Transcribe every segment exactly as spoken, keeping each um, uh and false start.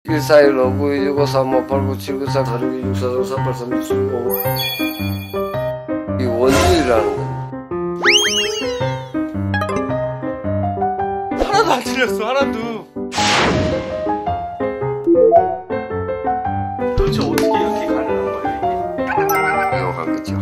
일사일 오구이 육오삼오 팔구칠구사 사육이 육사삼 삼팔삼 이칠오 이 원주율이라는 겁니다. 하나도 안 틀렸어. 하나도. 도대체 어떻게 이렇게 가능한 거예요 이게? 이용한 거죠.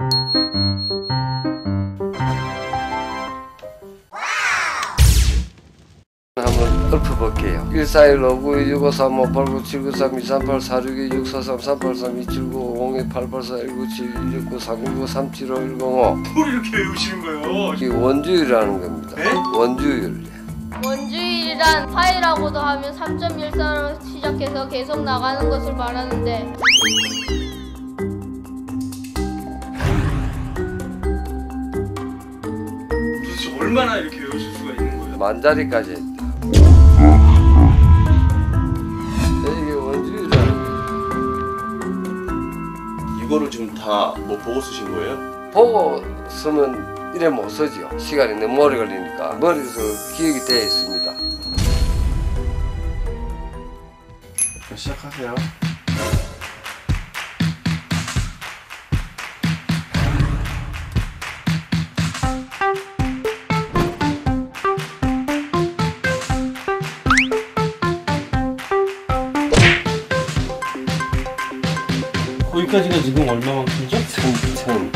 한번 읊어볼게요. 일사일 오구이 육오삼오 팔구칠구삼 이삼팔 사육이 육사삼 삼팔삼 이칠구 오공이 팔팔사 일구칠 일육구 삼구구 삼칠오 일공오 뭘 이렇게 외우시는 거예요? 이 원주율이라는 겁니다. 네? 원주율. 원주율이란 파이라고도 하면 삼 점 일사로 시작해서 계속 나가는 것을 말하는데 도대체 얼마나 이렇게 외우실 수가 있는 거예요? 만자리까지 했다. 이게 원주율이라는 거예요. 이거를 지금 다 뭐 보고 쓰신 거예요? 보고 쓰면 이래 못 쓰지요. 시간이 너무 오래 걸리니까 머릿속에 기억이 되어 있습니다. 시작하세요. 거기까지가 지금 얼마만큼이죠? 천천.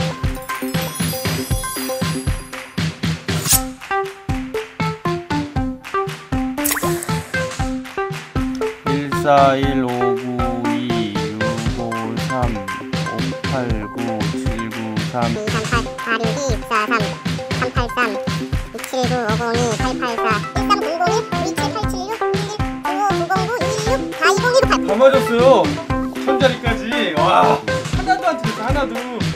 일사일 오구이 육오삼 오팔구 칠구삼 이삼팔 사육이 육사삼 삼팔삼 이칠구 오공이 팔팔사 일삼공공일 이칠팔칠육 일일구오구공구 이일육 사이공일 팔 다 맞았어요. 천자리까지. 와, 하나도 안 틀렸어. 하나도.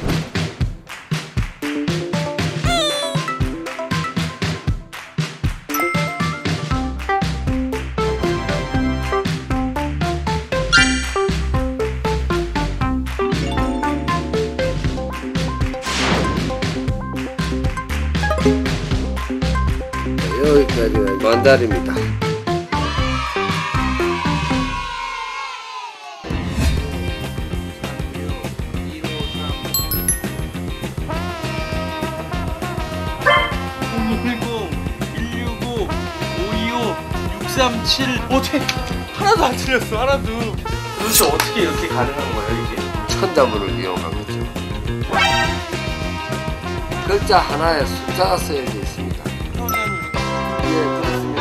여기까지가 만달입니다. 공육일공 일육오 오이오 육삼칠 어떻게 하나도 안 틀렸어. 하나도. 도대체 어떻게 이렇게 가능한 거예요 이게? 천자문을 이용한 거죠. 글자 하나에 숫자가 쓰여져 있습니다. 예, 그렇습니다.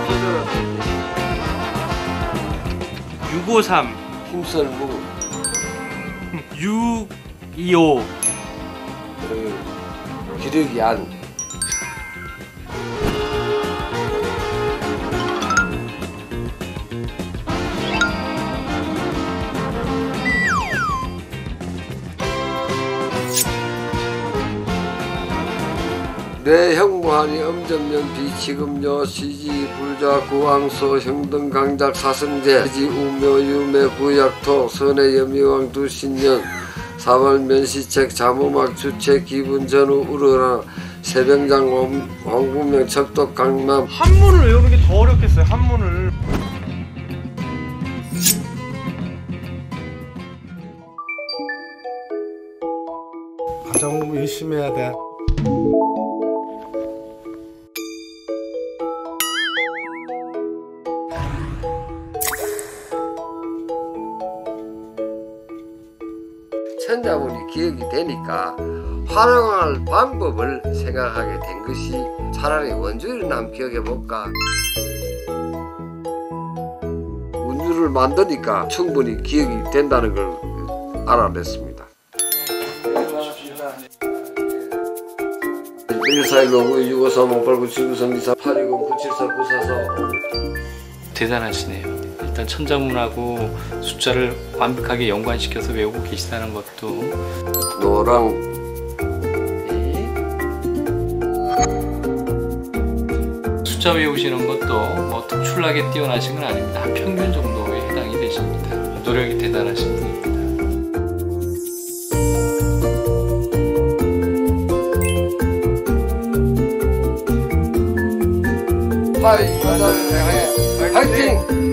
순서대로 육오삼 힘설무 육이오 그리고 기력이 안 뇌형무하니 음전면 비치금요 시지 불좌 구왕소 형등 강작 사성제 지 우묘 유매 구약토 선의 여미왕 두신년 사발 면시책 자무막 주책 기분 전후 우러라 세병장 왕구명 척독 강남. 한문을 외우는 게 더 어렵겠어요. 한문을. 과정 공부 열심히 해야 돼. 천자문이 기억이 되니까 활용할 방법을 생각하게 된 것이 차라리 원주율이나 한번 기억해볼까. 운율을 만드니까 충분히 기억이 된다는 걸 알아냈습니다. 일사일 오구이 육오삼 오팔구 칠구삼 이사 팔이공 구칠사 구사사 대단하시네요. 일단 천자문하고 숫자를 완벽하게 연관시켜서 외우고 계시다는 것도. 노랑 숫자 외우시는 것도 뭐 특출나게 뛰어나신 건 아닙니다. 한 평균 정도에 해당이 되십니다. 노력이 대단하신 분입니다. 파이, 파이팅!